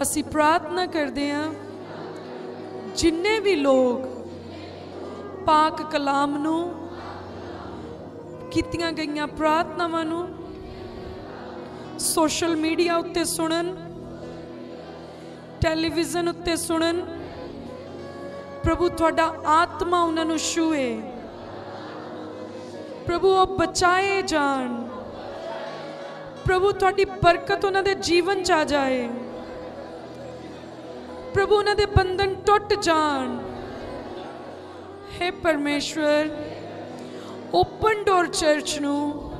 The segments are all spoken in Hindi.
असी प्रार्थना करते हैं जिन्ने भी लोग पाक कलाम नू कीतियां गईयां प्रार्थनावां नू सोशल मीडिया उत्ते सुनन, टेलीविजन उत्ते सुनन, प्रभु तुहाडा आत्मा उन्हां नू छूए, प्रभु वो बचाए जान, प्रभु तुहाडी बरकत उन्हां दे जीवन च आ जाए, प्रभु उन्हां दे बंधन टुट जान। हे परमेश्वर, ओपन डोर चर्च नू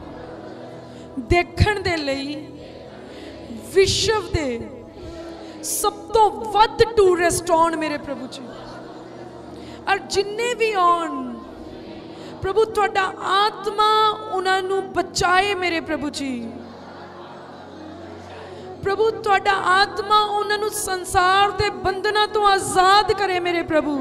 देखण दे लई विश्व दे सब तो वध टूरिस्ट आउण मेरे प्रभु जी, और जिन्ने भी आउण प्रभु तुहाडा आत्मा उन्हां नू बचाए मेरे प्रभु जी। प्रभु तुहाडा आत्मा उन्हां नू संसार दे बंधनां तो आजाद करे मेरे प्रभु।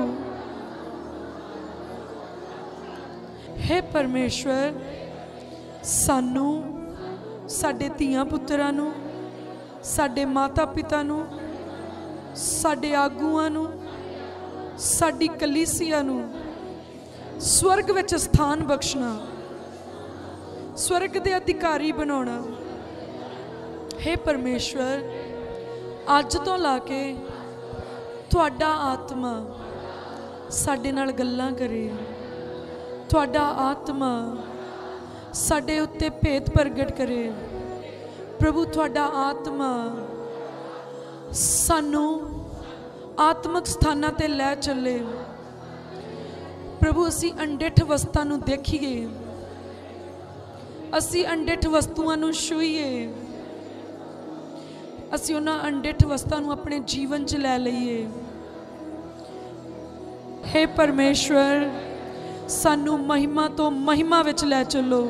हे परमेश्वर, सानू साडे धीआं पुत्तरां नू, साडे माता पिता नू, साडे आगूआं नू, साडी कलीसिया नू स्वर्ग विच स्थान बख्शना, स्वर्ग दे अधिकारी बनाउणा। हे परमेश्वर, अज तो ला के तुहाडा आत्मा साडे नाल गल्लां करे, तुहाडा आत्मा साडे उत्ते भेद प्रगट करे। प्रभु तुहाडा आत्मा सानू आत्मक स्थानां ते लै चले। प्रभु असी अंडिठ वस्तां नू देखीए, असी अंडिठ वस्तुआं नू छूईए, असी उन्हां अंडिठ वस्तां नू अपने जीवन च लै लईए। हे परमेश्वर, सानू महिमा तो महिमा विच लै चलो,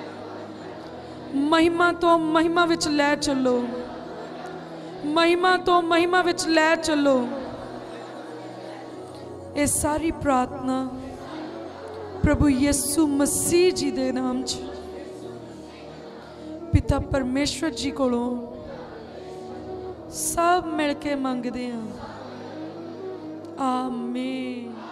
महिमा तो महिमा विच लै चलो, महिमा तो महिमा विच लै चलो। ये सारी प्रार्थना प्रभु यीशु मसीह जी दे नाम च पिता परमेश्वर जी कोलों सब मिल के मंगदे हैं। आमीन।